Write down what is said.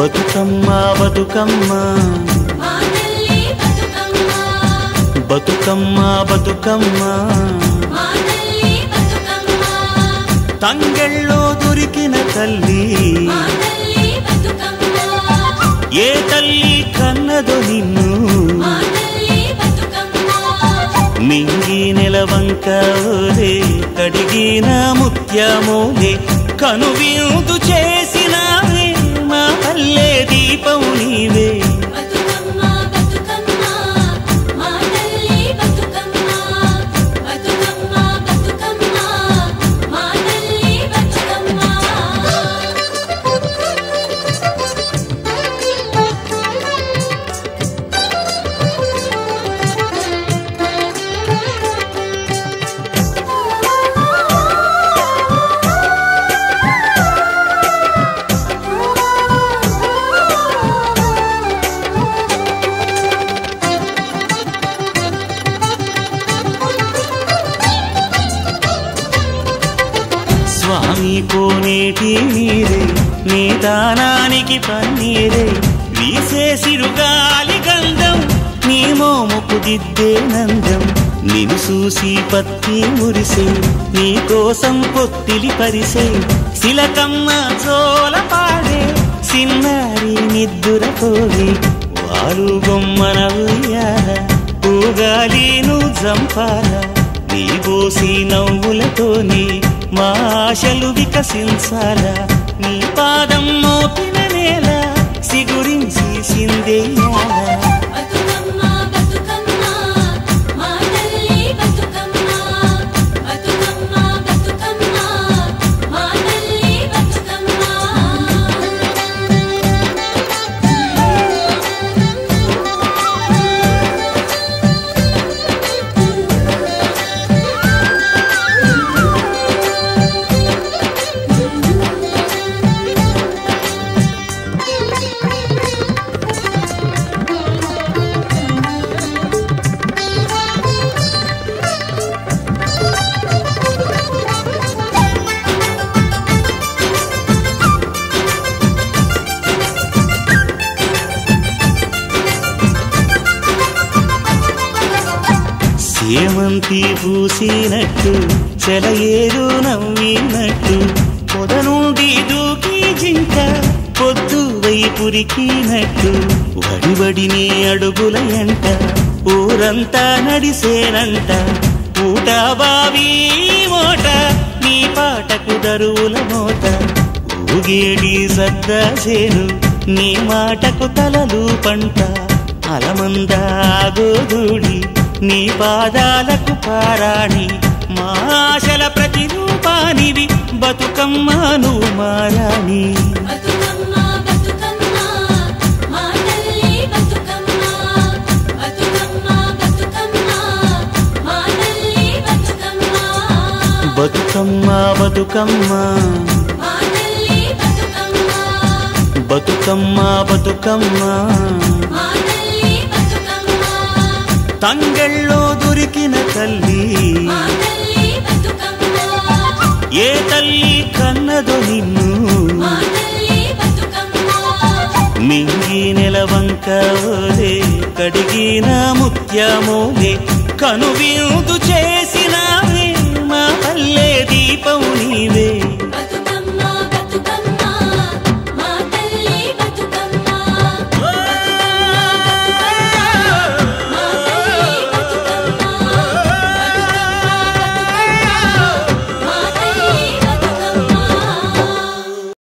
బతుకమ్మ బతుకమ్మ బతుకమ్మ బతుకమ్మ తంగెళ్ళో దొరికిన తల్లి ఏ తల్లి కన్నదో నిన్ను మింగి నెలవంక ఓలే కడిగిన ముత్యమోలే కనువిందు చేసినావే మా పల్లె దీపం నీవే స్వామి కోనేటి నీరే నీ దానానికి పన్నీరే వీసే సిరుగాలి గంధం నీ మోముకు దిద్దే నందం నిన్ను చూసి పత్తి మురిసే నీ కోసం పొత్తిలి పరిసే శిలకమ్మ చోల పాడే సిన్నారి నిద్దుర పోగే వాలు బొమ్మన ఉయ్యాల ఊగాలి నువ్వు జంపాల నీ బోసి నవ్వులతోని మా ఆశలు వికసించాల నీ పాదం మోపిన నేల సిగురించి సిందేయాల సేమంతి పూసినట్టు చెలయేరు నవ్వినట్టు పొద నుండి దూకి జింక పొద్దు వైపురికినట్టు వడివడిని అడుగుల ఎంట ఊరంతా నడిసేనంట ఊట బావి మోట నీ పాటకు దరువుల మోత ఊగేడి సద్దా చేను నీ మాటకు తలలు పంట అలమంద గోధూడి నీ పాదాలకు పారాణి మా ఆశల ప్రతిరూపానివి బతుకమ్మ నువ్వు మారాణి బతుకమ్మ బతుకమ్మ బతుకమ్మ బతుకమ్మ తంగెళ్ళో దొరికిన తల్లి ఏ తల్లి కన్నదో నిన్ను మింగి నెలవంక ఓలే కడిగిన ముత్యమోలే కనువిందు చేసి